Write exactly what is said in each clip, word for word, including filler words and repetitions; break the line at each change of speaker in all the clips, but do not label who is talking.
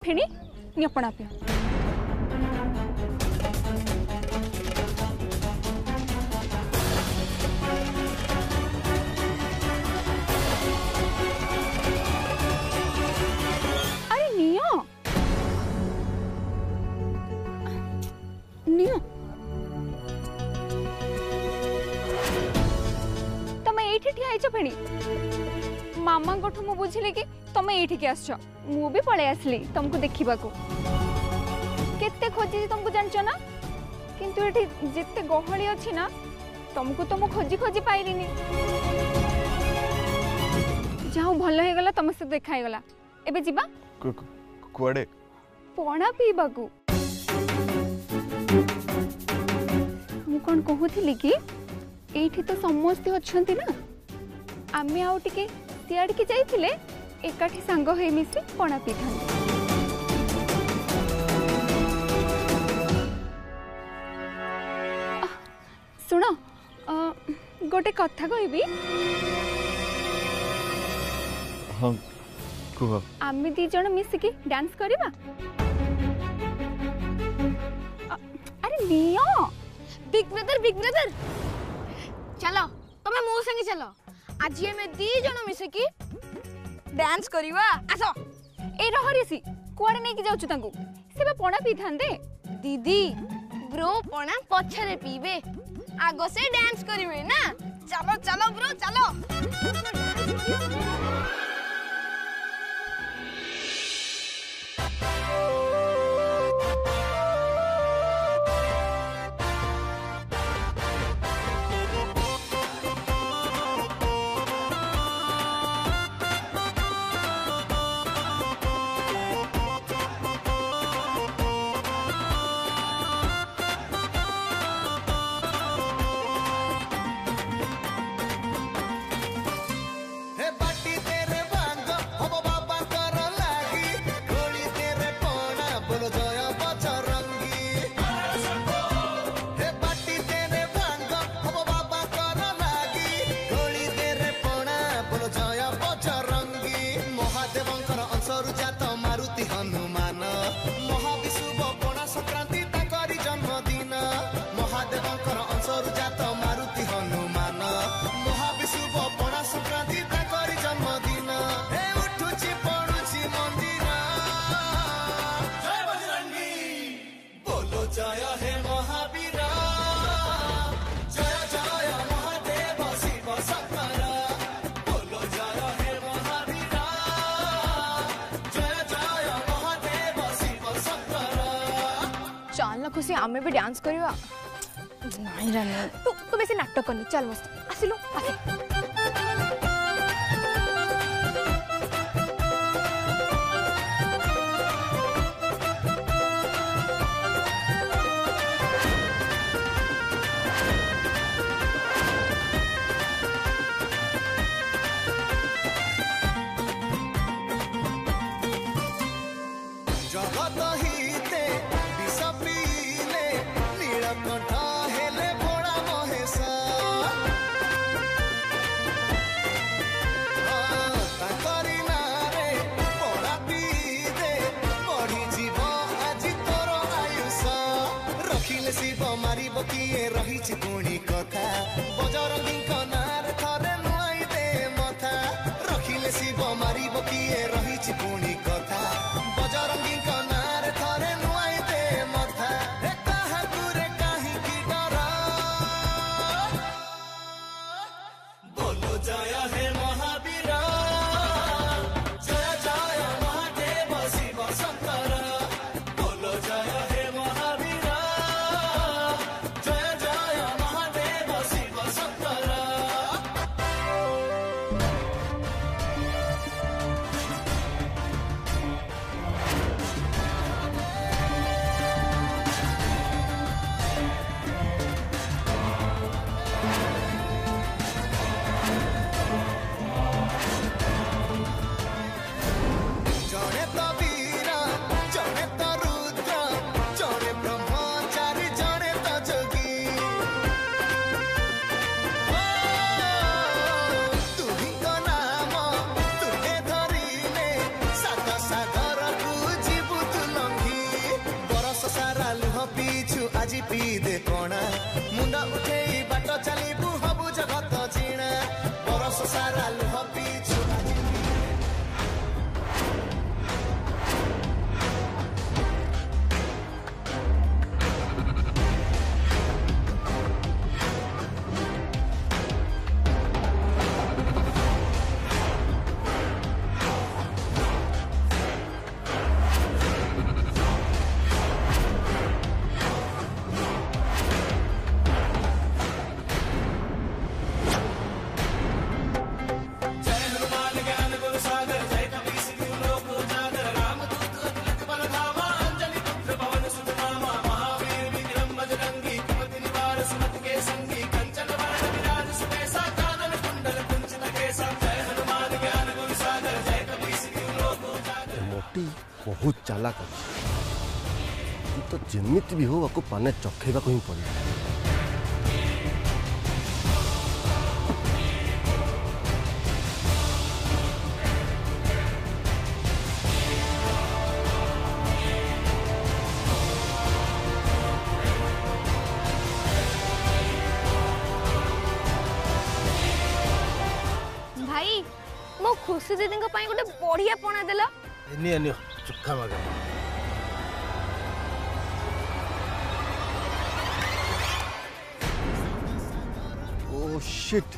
Feni neo पणा पियो। अरे नियो नियो तमे एठी ठिया आइछ फेणी मामा को मु बुझिले कि तमे एठी के आछो मु भी पळे आसली तुमको देखिबा को केते खोजी तुमको जानचो ना किंतु एठी जेते गहळी अछि ना तुमको तो मु खोजी खोजी पाइलिनी जाऊ भलो हे गला तम से देखाई गला एबे जिबा
कुआडे
पणा पीबा को मु कोन कहूथिली कि एठी तो समस्त अछंती ना आमे आउ टिके सियाड़ के जाइथिले एकाठी सांग होई मिसी पणा पीथान सुनो गोटे कथा कहबी
हाँ कुह
आमे दी जण मिसिकी डांस करबा अरे नियो
बिग ब्रदर बिग ब्रदर चलो तमे मो संगे चलो आज हमें दी जण मिसिकी डांस करवा आसो
ए रहरिसी कुआडे नै कि जाउछु तांगु सेबा पणा पीथान दे
दीदी ब्रो पणा पछरे पीबे आगो से डांस करिवे ना चलो चलो ब्रो चलो खुशी आमे भी डांस करवा नहीं रानी तू तू बेसी नाटक करनी चल मस्त आसिलो आसि
আজি পি দে পଣା মুন্ড উঠেই বাট চালিবু হবু জগত জিণা বরস সারা লুহ পিছু
बहुत चालाक अच्छी तो जमीती भी हो आपको पाने चखेबा को ही पड़े।
भाई मो खुशी दीदी गोटे बढ़िया पणा देला
एनी एनी चुखा मगा ओ शिट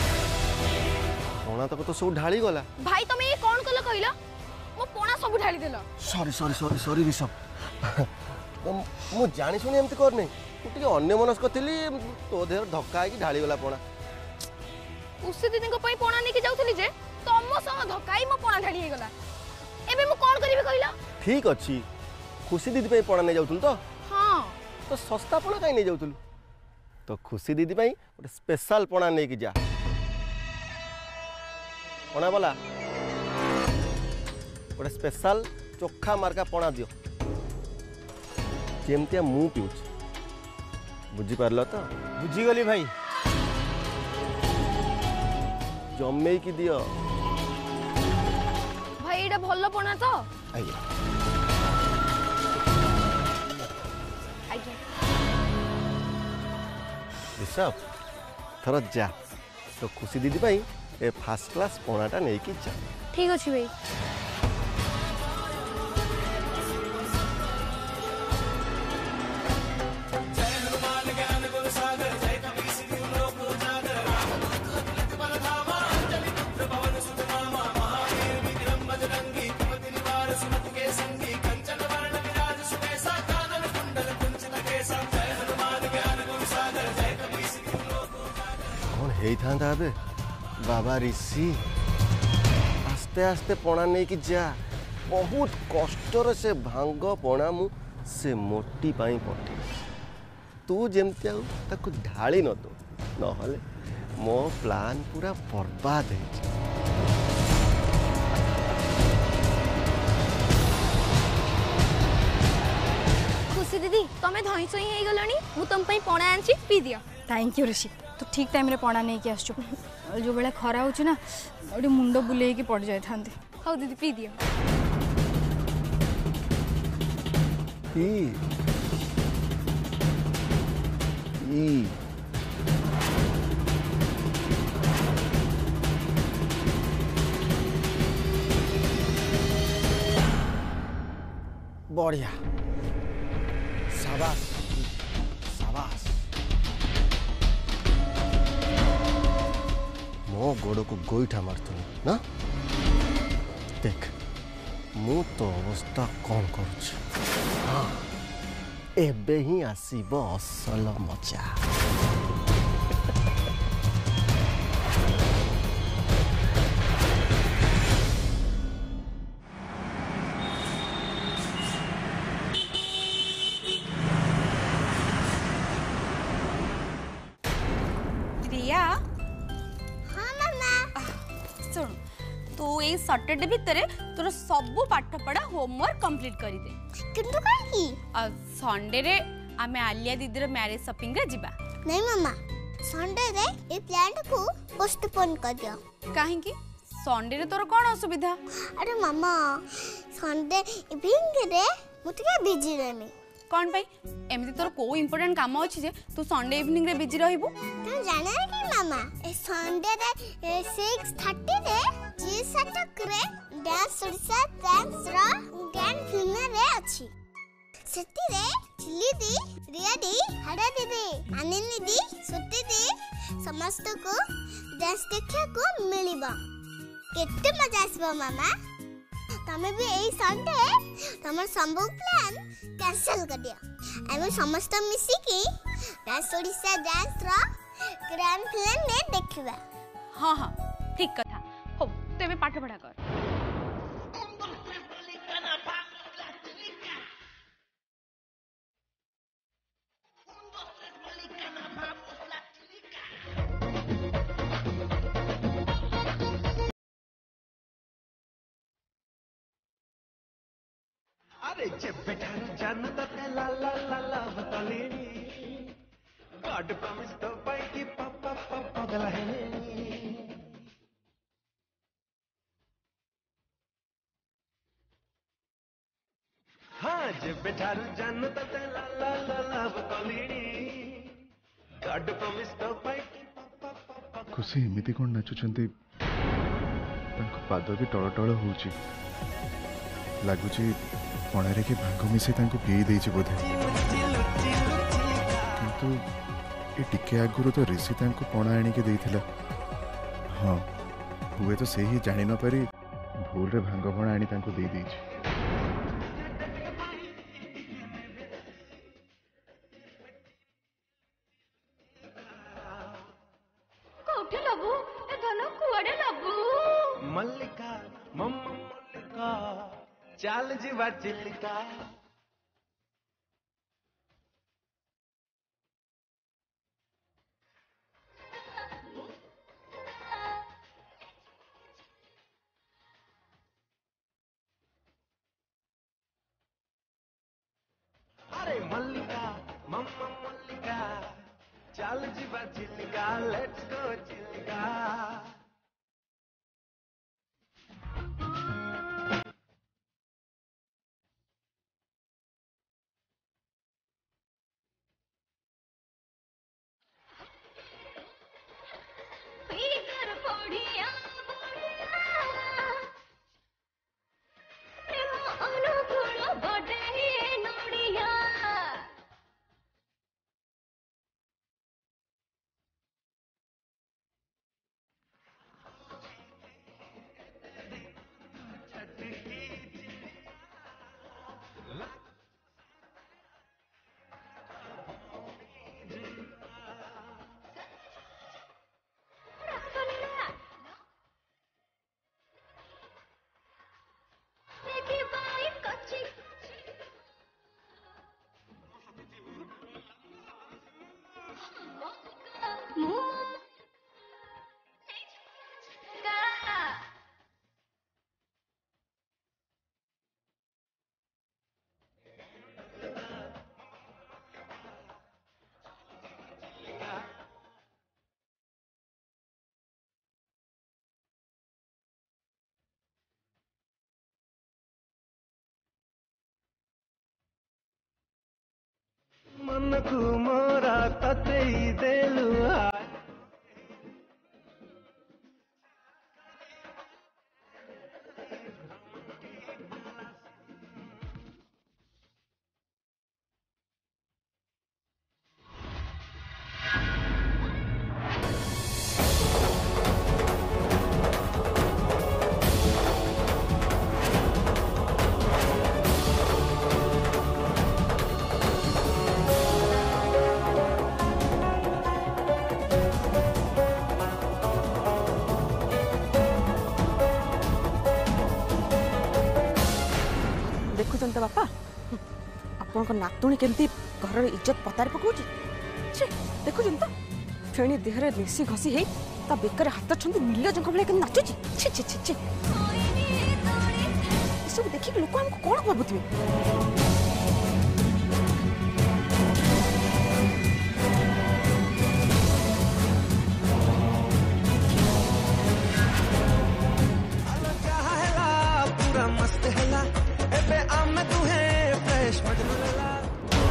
पणा तक तो सब ढाली गला।
भाई तुम ये कौन कल कहला मो पणा सब ढाली देला।
Sorry sorry sorry sorry Rishabh तो मु जानी सुनी एमती कर नहीं टिके अन्य मनस्क थिली तो देह धक्का आकी ढाली गला पणा।
उसे दीदी को पई पणा नेकी जाउथली जे तम सह धक्काई मो पणा ढाली हे गला। एबे मु कोन करिवे कहला।
ठीक अछि खुशी दीदी पे पणा नै जाउथुल तो
हां
तो सस्ता पणा काई नै जाउथुल तो खुशी दीदी पे ଗୋଟେ स्पेशल पणा नै की जा पणा वाला ଗୋଟେ स्पेशल चोखा मार्का पणा दियो जेमतिया मु पिउछ बुझी पारलो तो
बुझी गली भाई
जम्मे की दियो
भाई एटा भल्लो पणा तो
आइए
आज्ञा
ऋषभ थर जा तो खुशी दीदी भाई ए फास्ट क्लास पणाटा नहीं की जा।
ठीक अछि भाई।
था बे बाबा ऋषि आस्ते आस्ते पणा नहीं कि जा बहुत कष्टर से भांग पणा मु से मोटी पाई पठे तू जेमती आउ ताकू ढाली न दो नहले मो प्लान पूरा बर्बाद है।
खुशी दीदी तमें धई सई हे गलनी मु तुम पई पणा आंची पी दियो।
थैंक यू ऋषि तो ठीक टाइम रे पणा नहीं कि आसछु जो बेला खरा होची ना ओडी मुंडो बुलेई की पड़ जाय थांती।
हाउ दीदी पी दियो।
पी ई बढ़िया शाबाश शाबाश मो गोड़ को गोईठा मारतु ना देख मु तो अवस्था कौन करुछ हाँ एबे ही आसीब असल मजा।
रिया
हां मामा
सुन तू ए सैटरडे भितर तोर सब पाठ पढ़ा होमवर्क कंप्लीट करी दे।
किंतु काई की
संडे रे आमे आलिया दीदी रो मैरिज शॉपिंग रे जिबा।
नहीं मामा संडे रे ए प्लान को पोस्टपोन कर दियो।
काहे की संडे रे तोर कोन असुविधा?
अरे मामा संडे इवनिंग रे मुते बिजी रहमी
कौन भाई एमती तोर को इम्पोर्टेंट काम अच्छी जे तू संडे इवनिंग रे बिजी रहबू
तुम जाने कि मामा ए संडे रे सिक्स थर्टी रे जी सटक रे डांस ओडिशा डांस रो ग्रैंड फिल्म रे अछि सेती रे चिल्ली दी रिया दी हड़ा दीदी आनंदी दी सुट्टी दी समस्त को डांस देखा को मिलिबा केते मजा आसबा मामा तमे भी एई संडे तमर संभव प्लान कैंसिल कर दिया एमे समस्त मिसी की डांस ओडिशा डांस रो ग्रैंड फिल्म में देखिबा
हाँ हाँ ठीक कथा हो तो एबे पाठ पढ़ा कर
अरे చెప్పేటారు జన్నత లా లా లా లా బతలేని గాడ్ ప్రామిస్ తో పైకి పప్ప పగలహనే हाँ చెప్పేటారు జన్నత లా లా లా లా బతలేని గాడ్ ప్రామిస్ తో పైకి పప్ప
खुशी एमती कौन नाचुंट पाद भी टल टल हो लगुच पणारे कि भांग मिसे पी देची बोधे किंतु ये टिके आगुरी तो ऋषि पणा आणिके देइथिला हाँ हुए तो से ही जानी न पारी भूल रे भांग पणा आनी तांको दे देची
कोठे लबू ए धन कुआडे लबू
मल्लिका मम्मा मल्लिका चाल जीवा चिल्लिका अरे मल्लिका मम्मा मल्लिका चाल जीवा चिल्लिका लेट्स गो चिल्लिका मन को मोरा तते देलुआ
देखुं तो बापा आपण नातुणी केमती घर इज्जत पतार पकाउची देखुं तो फेणी देहरे नेसी घसी हे ता बेकर हाथ छंदी निर्लज भले के नाचुची छी छी छी छी सब देखि लोक हमको कोन भाबुथबे
मस्त है एबे आम तू है फ्रेश मजनू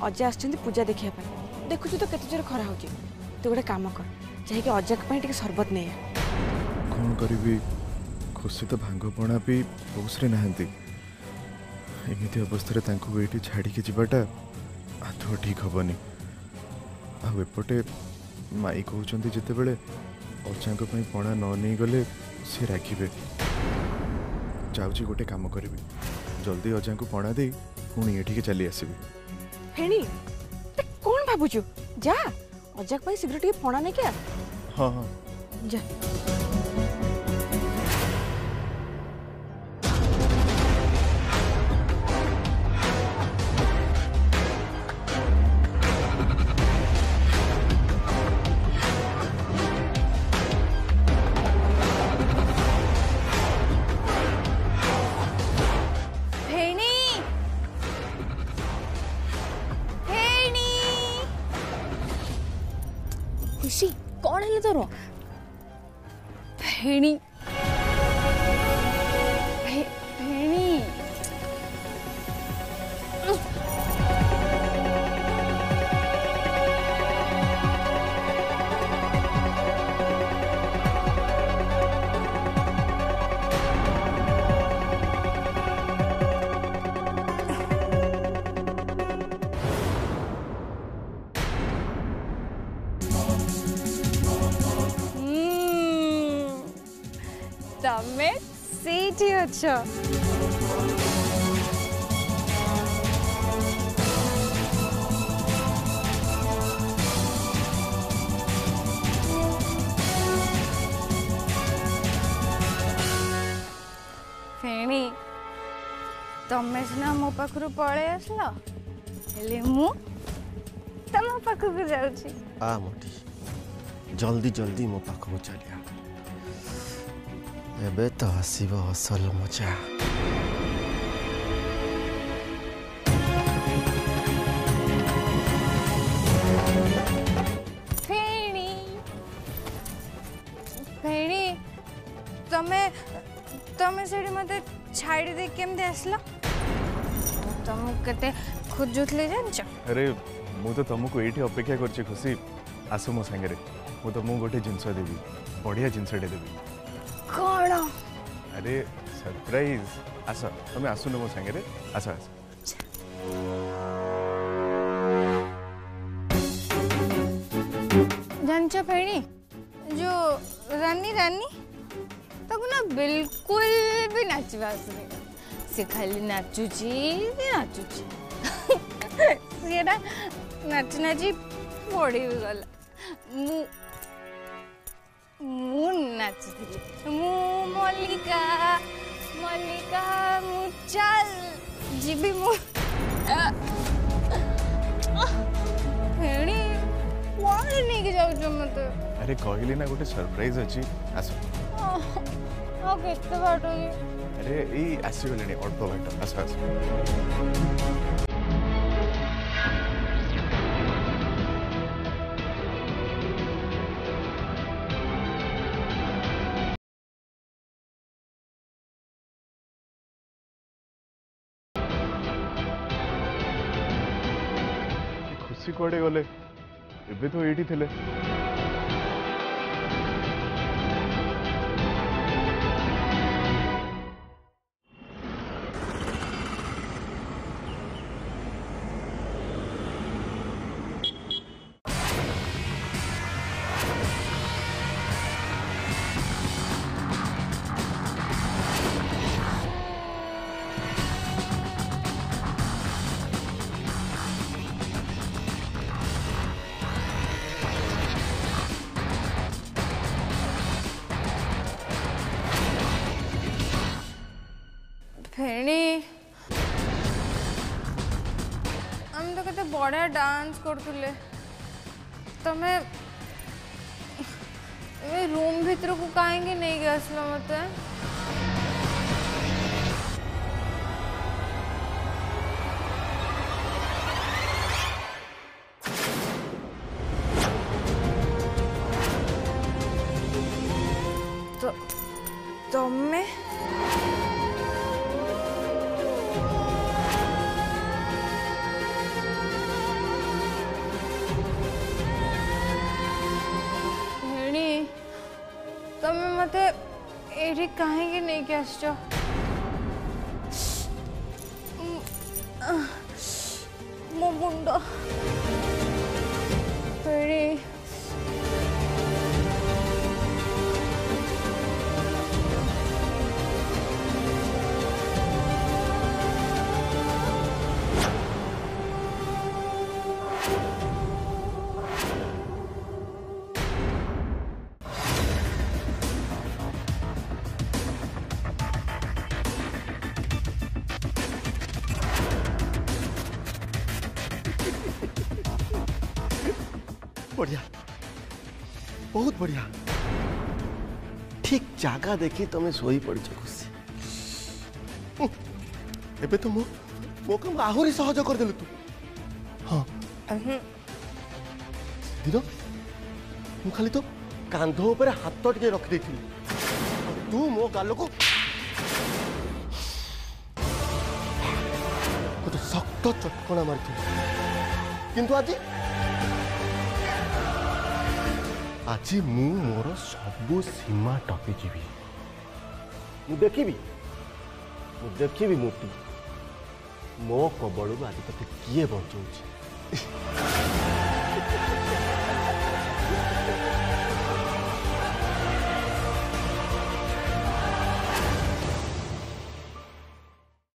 अजय आछन पूजा देखिया पाई देखु तो केते जोर खरा होची तू गोटे काम कर जाहि के अजय के टिके शरबत नै
कौन करी खुशी तो भांगपणा भी होश रे नहांती एमती अवस्था ये छाड़ी के जावाटा आदौ ठीक हेनी आपटे माई कहते जिते बड़े अजा पणा न नहीं गले सी रागिबे जाऊँगी गोटे काम करी जल्दी अजा को पणा दे पुणी ये चली आसबि
फेणी कौन भावुचु जा अजा के शीघ्र टिके पणा नहीं क्या
हाँ हाँ
जा
खुशी कौन है तोर भेणी भे, भेणी तमे सीटी अच्छा फेणी तमे सिना मो पाखरु पळे आसला हेले मु तम पाखकु जाउची
आ मोटी जल्दी जल्दी मो पाखकु चलिया एबे तो हसीब असल मजा
फेणी फेणी तमे तमे सेठी मते छाड़ी दे केमते आसला तुम केते खोजुतले जानछ
अरे मु तो तुमको ये अपेक्षा करछि खुशी आसो मो संगे मु तुमको गोटे जिनस देवी बढ़िया जिनसटे देवी
कौन
अरे सरप्राइज आस तुम आसुन मो संगे आस आस
जानछ फेणी जो रानी रानी तक ना बिल्कुल भी नाचवा आसुनी से खाली नाचुची नाचुची सीटा नाच नाची पड़ी भी गला मु मु नाचुली मु मल्लिका मल्लिका मु चल जीबी मु फेणी कौन नहीं जाऊँ मत
अरे कहली ना गोटे सरप्राइज अच्छी आस
केते बाट
अरे ये आसीगले अल्प बाट आस आस खुशी कड़े गले एबे तो ये थे
फेणी हम तो कते बड़ा डांस करतुले तमे ए रूम भीतर को काहेंगे नहीं गसलो मते तो तमे मते एठी काहे के नहीं के आछो मो मुंडो पेड़ी
बढ़िया बहुत बढ़िया ठीक जगह देखी तुम्हें सोई पड़ खुशी एबे तो मो मो काम आहुरी सहज कर देलु तू हाँ दिनो मु खाली तो कांध ऊपर हाथ टिके रखी देथिली तू मो गाल को गोटे शक्त चटकणा मारी किंतु आज आज मु मोर सबु सीमा टपी जीवी मु देखिबी मु देखिबी मोटी मो कबड़ आज तक किए बचाऊँ